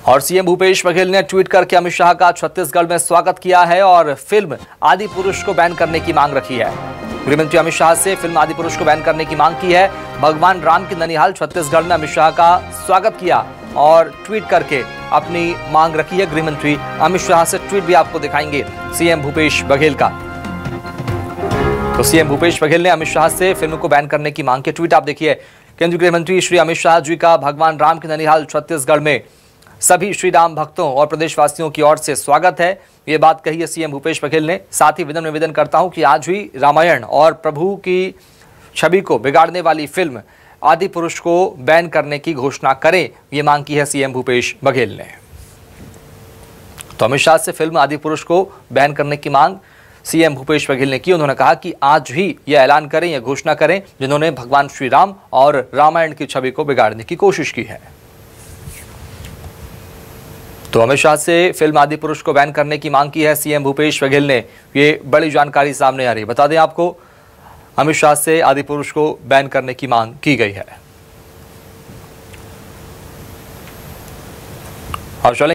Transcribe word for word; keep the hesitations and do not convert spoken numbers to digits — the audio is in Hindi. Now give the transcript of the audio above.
और सीएम भूपेश बघेल ने ट्वीट करके अमित शाह का छत्तीसगढ़ में स्वागत किया है और फिल्म आदि पुरुष को बैन करने की मांग रखी है। गृहमंत्री अमित शाह से फिल्म आदि पुरुष को बैन करने की मांग की है। भगवान राम की ननिहाल छत्तीसगढ़ में अमित शाह का स्वागत किया और ट्वीट करके अपनी मांग रखी है। गृहमंत्री अमित शाह से ट्वीट भी आपको दिखाएंगे सीएम भूपेश बघेल का। तो सीएम भूपेश बघेल ने अमित शाह से फिल्म को बैन करने की मांग की। ट्वीट आप देखिए। केंद्रीय गृह मंत्री श्री अमित शाह जी का भगवान राम की ननिहाल छत्तीसगढ़ में सभी श्री राम भक्तों और प्रदेशवासियों की ओर से स्वागत है। ये बात कही है सीएम भूपेश बघेल ने। साथ ही विनम्र निवेदन करता हूं कि आज भी रामायण और प्रभु की छवि को बिगाड़ने वाली फिल्म आदि पुरुष को बैन करने की घोषणा करें। ये मांग की है सीएम भूपेश बघेल ने। तो अमित शाह से फिल्म आदि पुरुष को बैन करने की मांग सीएम भूपेश बघेल ने की। उन्होंने कहा कि आज ही यह ऐलान करें, यह घोषणा करें जिन्होंने भगवान श्री राम और रामायण की छवि को बिगाड़ने की कोशिश की है। तो अमित शाह से फिल्म आदि पुरुष को बैन करने की मांग की है सीएम भूपेश बघेल ने। ये बड़ी जानकारी सामने आ रही है। बता दें आपको, अमित शाह से आदि पुरुष को बैन करने की मांग की गई है। और चलें